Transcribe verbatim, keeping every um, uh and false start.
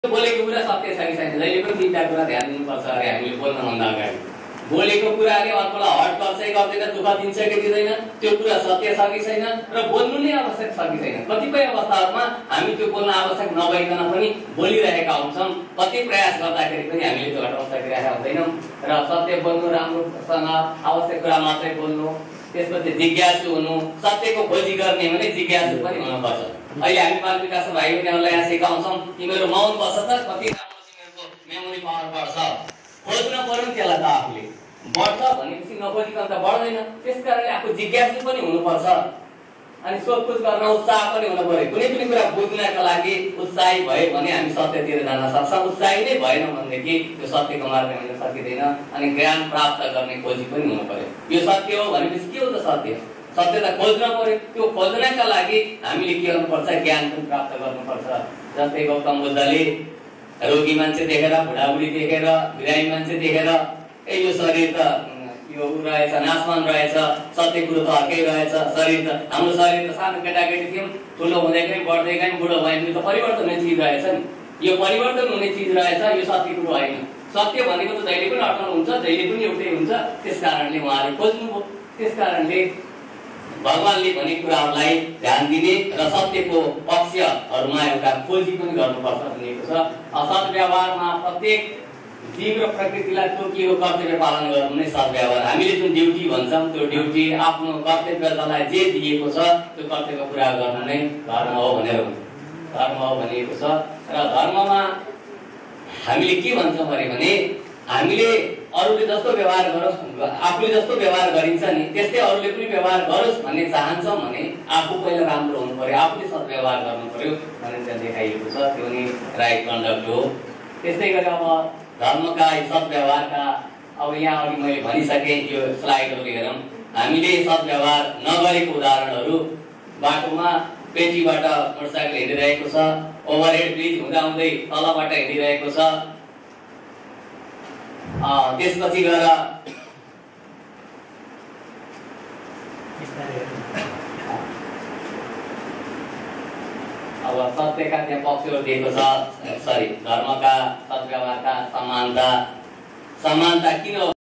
बोलेको कुरा सत्य छ कि छैन जहिले पनि तिनवटा कुरा ध्यान दिनुपर्छ अरे हामीले बोल्नुभन्दा अगाडि। बोलेको कुराले अर्कोलाई हट गर्छ कि गर्दैन, दुःख दिन्छ कि दिँदैन, त्यो कुरा सत्य छ कि छैन र बोल्नु नै आवश्यक छ कि छैन। कतिपय अवस्थाहरूमा हामी त्यो बोल्न आवश्यक नभइकन पनि बोलिरहेका हुन्छौँ। कति प्रयास गर्दाखेरि पनि हामीले त्यो हटाउन सकिरहेका हुँदैनौँ र सत्य बोल्नु, राम्रोसँग आवश्यक कुरा मात्रै बोल्नु, त्यसपछि जिज्ञासु हुनु, सत्यको खोजी गर्ने भने जिज्ञासु पनि हुनुपर्छ। अहिले हामी बाल विकास भाइ बहिनीहरूलाई यहाँ सिकाउँछौँ, तिमीहरू मौन बस त, कति राम्रो तिमीहरूको मेमोरी पावर बढ्छ। खोज्न पर्यो नि त्यसलाई त, आफूले बढ्छ भनेपछि नखोजिकन त बढ्दैन। त्यसकारणले आफू जिज्ञासु पनि हुनुपर्छ अनि सोधपुछ गर्न उत्साह पनि हुनु पर्यो। कुनै पनि कुरा बुझ्नका लागि उत्साही भयो भने हामी सत्यतिर जान सक्छौँ। उत्साही नै भएन भनेदेखि त्यो सत्यको मार्ग हिँड्न सकिँदैन अनि ज्ञान प्राप्त गर्ने खोजी पनि हुनु पर्यो। यो सत्य हो भनेपछि के हो त सत्य? सत्य त खोज्न पर्यो। त्यो खोज्नका लागि हामीले के गर्नुपर्छ? ज्ञान पनि प्राप्त गर्नुपर्छ। जस्तै गौतम बुद्धले रोगी मान्छे देखेर, बुढाबुढी देखेर, बिरामी मान्छे देखेर ए यो शरीर त यो रहेछ, नाशवान रहेछ, सत्य कुरो त अर्कै रहेछ। शरीर त हाम्रो शरीर त सानो केटाकेटी थियौँ, ठुलो हुँदै गयौँ, बढ्दै गयौँ, बुढो भयौँ, यो त परिवर्तन हुने चिज रहेछ नि। यो परिवर्तन हुने चिज रहेछ, यो सत्य कुरो होइन। सत्य भनेको त जहिले पनि अटल हुन्छ, जहिले पनि एउटै हुन्छ। त्यस कारणले उहाँले खोज्नुभयो। त्यस कारणले भगवानले भनेको कुराहरूलाई ध्यान दिने र सत्यको पक्षहरूमा एउटा खोजी पनि गर्नुपर्छ भनिएको छ। सद्व्यवहारमा प्रत्येक जीव र प्रकृतिलाई तोकिएको कर्तव्य पालन गर्नु नै सद्व्यवहार। हामीले जुन ड्युटी भन्छौँ त्यो ड्युटी, आफ्नो कर्तव्यलाई जे दिएको छ त्यो कर्तव्य पुरा गर्नु नै धर्म हो भनेर धर्म हो भनिएको छ। र धर्ममा हामीले के भन्छौँ अरे भने हामीले अरूले जस्तो व्यवहार गरोस्, आफूले जस्तो व्यवहार गरिन्छ नि त्यस्तै अरूले पनि व्यवहार गरोस् भन्ने चाहन्छौँ भने आफू पहिला राम्रो हुनु पर्यो, आफूले सद्व्यवहार गर्नु पर्यो भनेर त्यहाँ देखाइएको छ। त्यो नि राइट कन्डक्ट हो। त्यस्तै गरी अब धर्मका सद्व्यवहारका अब यहाँ अघि मैले भनिसकेँ, यो स्लाइडहरू हेरौँ। हामीले सद्व्यवहार नगरेको उदाहरणहरू, बाटोमा पेटीबाट मोटरसाइकल हिँडिरहेको छ, ओभरहेड ब्रिज हुँदा हुँदै तलबाट हिँडिरहेको छ, त्यसपछि गएर अब सत्यका त्यहाँ पक्षहरू दिएको छ। सरी धर्मका सद्व्यवहारका समानता समानता किन